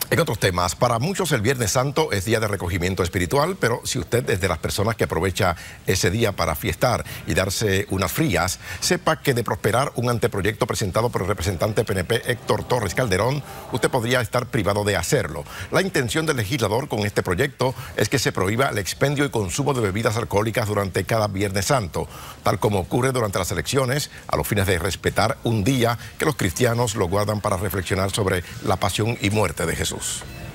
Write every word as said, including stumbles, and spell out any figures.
En otros temas, para muchos el Viernes Santo es día de recogimiento espiritual, pero si usted es de las personas que aprovecha ese día para fiestar y darse unas frías, sepa que de prosperar un anteproyecto presentado por el representante P N P Héctor Torres Calderón, usted podría estar privado de hacerlo. La intención del legislador con este proyecto es que se prohíba el expendio y consumo de bebidas alcohólicas durante cada Viernes Santo, tal como ocurre durante las elecciones, a los fines de respetar un día que los cristianos lo guardan para reflexionar sobre la pasión y muerte de Jesús.